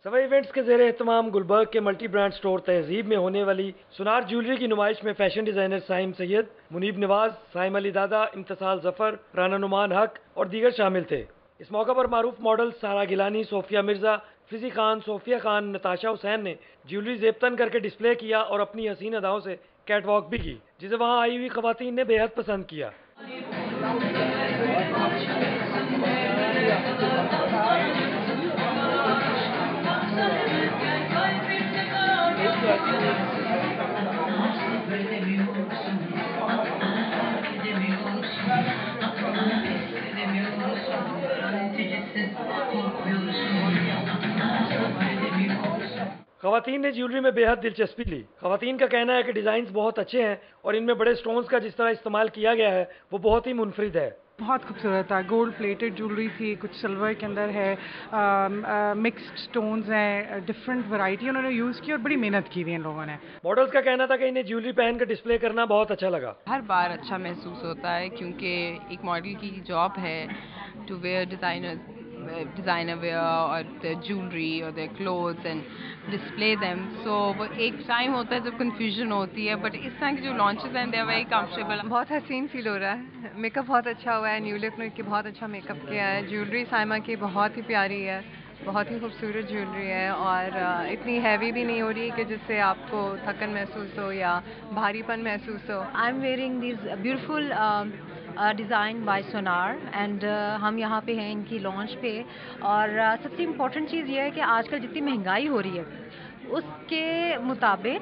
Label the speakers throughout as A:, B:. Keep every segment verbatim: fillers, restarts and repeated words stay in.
A: Sawai events के ज़ेरे एहतमाम गुलबर्ग के मल्टी ब्रांड स्टोर तहजीब में होने वाली सोनार ज्वेलरी की नुमाइश में फैशन डिजाइनर साइम सैयद, मुनीब नवाज, साइम अली दादा, इम्तिसाल जफर, राना नुमान हक और दीगर शामिल थे। इस मौका पर मारूफ मॉडल सारा गिलानी, सोफिया मिर्जा, फिजी खान, सोफिया खान, नताशा हुसैन ने ज्वेलरी जेबतन करके डिस्प्ले किया और अपनी हसीन अदाओं से कैटवॉक भी की, जिसे वहां आई हुई खवातीन ने बेहद पसंद किया। खवातीन ने ज्वेलरी में बेहद दिलचस्पी ली। खवातीन का कहना है कि डिजाइन बहुत अच्छे हैं और इनमें बड़े स्टोन्स का जिस तरह इस्तेमाल किया गया है वो बहुत ही मुनफरिद है।
B: बहुत खूबसूरत था। गोल्ड प्लेटेड ज्वेलरी थी, कुछ सिल्वर के अंदर है, मिक्स्ड स्टोन्स हैं, डिफरेंट वैरायटी उन्होंने यूज़ की और बड़ी मेहनत की हुई इन लोगों ने।
A: मॉडल्स का कहना था कि इन्हें ज्वेलरी पहन कर डिस्प्ले करना बहुत अच्छा लगा।
C: हर बार अच्छा महसूस होता है क्योंकि एक मॉडल की जॉब है to wear designer designer wear और द ज्वेलरी और the clothes and display them. So वो एक टाइम होता है जब कंफ्यूजन होती है, बट इस तरह के जो लॉन्चेस हैं दे आर वेरी कंफर्टेबल।
D: बहुत हसीन फील हो रहा है। मेकअप बहुत अच्छा हुआ है, न्यू लुक ने बहुत अच्छा मेकअप किया है। ज्वेलरी साइमा की बहुत ही प्यारी है, बहुत ही खूबसूरत ज्वेलरी है और इतनी हैवी भी नहीं हो रही कि जिससे आपको थकन महसूस हो या भारीपन महसूस हो।
E: I am wearing this beautiful design by Sonar and हम यहाँ पे हैं इनकी लॉन्च पे। और uh, सबसे इम्पोर्टेंट चीज़ ये है कि आजकल जितनी महंगाई हो रही है उसके मुताबिक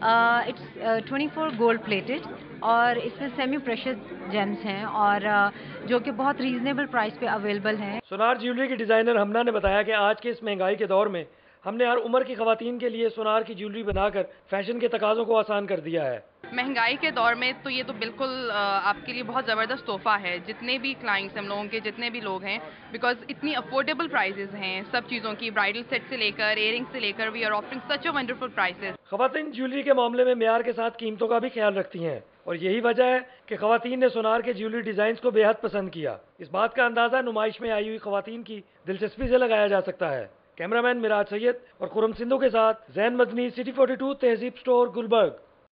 E: it's twenty four gold plated और इसमें सेमी प्रेशियस जेम्स हैं और uh, जो कि बहुत रीजनेबल प्राइस पे अवेलेबल हैं।
A: सोनार ज्वेलरी की डिजाइनर हमना ने बताया कि आज के इस महंगाई के दौर में हमने हर उम्र की खवातीन के लिए सोनार की ज्वेलरी बनाकर फैशन के तकाजों को आसान कर दिया है।
C: महंगाई के दौर में तो ये तो बिल्कुल आपके लिए बहुत ज़बरदस्त तोहफा है, जितने भी क्लाइंट्स हम लोगों के जितने भी लोग हैं, बिकॉज इतनी अफोर्डेबल प्राइसेस हैं सब चीज़ों की, ब्राइडल सेट से लेकर इयररिंग्स से लेकर we are offering such a wonderful prices.
A: खवातीन ज्वेलरी के मामले में मेयार के साथ कीमतों का भी ख्याल रखती हैं और यही वजह है कि खवातीन ने सोनार के ज्वेलरी डिजाइन को बेहद पसंद किया। इस बात का अंदाजा नुमाइश में आई हुई खवातीन की दिलचस्पी से लगाया जा सकता है। कैमरामैन मिराज सैयद और खुरम सिंधु के साथ Zain Madni, City forty two, Tehzeeb store, Gulberg.